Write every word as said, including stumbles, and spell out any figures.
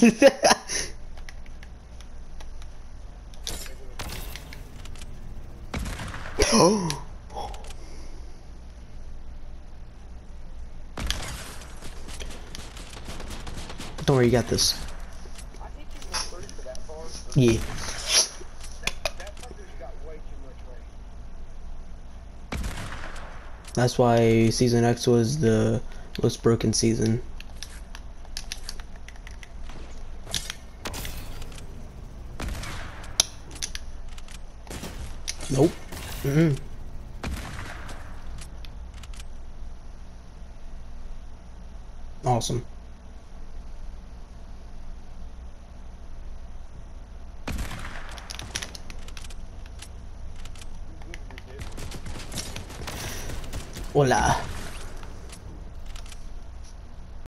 Oh. Don't worry, you got this. I think you can push for that far. Yeah. That, that fucker's got way too much range. That's why Season X was the most broken season. Nope. Mm-mm. Awesome. Hola.